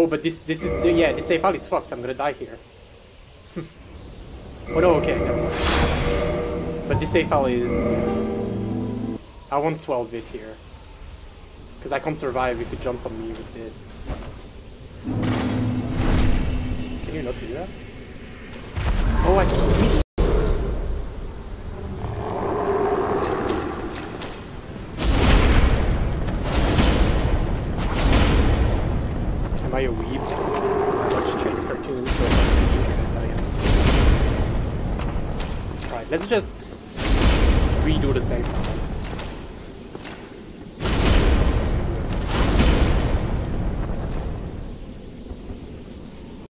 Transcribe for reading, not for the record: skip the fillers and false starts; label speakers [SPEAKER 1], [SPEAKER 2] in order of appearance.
[SPEAKER 1] Oh, but this is yeah, this save file is fucked. I'm gonna die here. Oh no, okay, never mind. But this save file is... I want 12-bit here. Because I can't survive if it jumps on me with this. Can you not do that? Oh, I just missed. Am I a weeb? I watch Chinese cartoons, so Alright, let's just redo the same.